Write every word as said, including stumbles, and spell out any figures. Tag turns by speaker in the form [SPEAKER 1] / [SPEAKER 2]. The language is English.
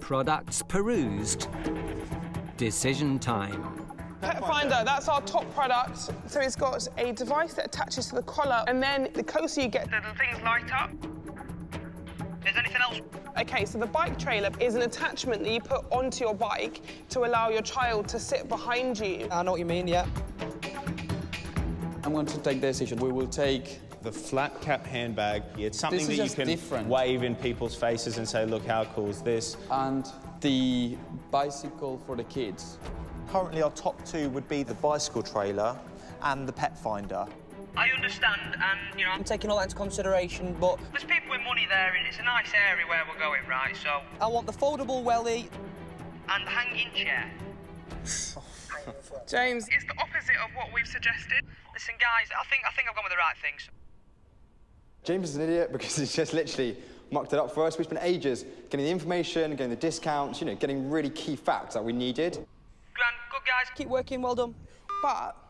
[SPEAKER 1] Products perused. Decision time.
[SPEAKER 2] Pet Finder, that's our top product. So it's got a device that attaches to the collar, and then the closer you get, the, the things light up. Is there anything else? OK, so the bike trailer is an attachment that you put onto your bike to allow your child to sit behind you.
[SPEAKER 3] I know what you mean, yeah.
[SPEAKER 4] I'm going to take the decision. We will take
[SPEAKER 5] the flat cap handbag. It's something that you can
[SPEAKER 4] different.
[SPEAKER 5] wave in people's faces and say, look, how cool is this?
[SPEAKER 4] And the bicycle for the kids.
[SPEAKER 6] Currently, our top two would be the bicycle trailer and the Pet Finder.
[SPEAKER 7] I understand, and, you know...
[SPEAKER 3] I'm taking all that into consideration, but...
[SPEAKER 7] There's people with money there, and it's a nice area where we're going, right, so...
[SPEAKER 3] I want the foldable welly.
[SPEAKER 7] And the hanging chair.
[SPEAKER 2] James, it's the opposite of what we've suggested.
[SPEAKER 7] Listen, guys, I think, I think I've gone with the right things.
[SPEAKER 8] James is an idiot because he's just literally mucked it up for us. We spent ages getting the information, getting the discounts, you know, getting really key facts that we needed.
[SPEAKER 7] Grand, good, guys.
[SPEAKER 3] Keep working, well done.
[SPEAKER 2] But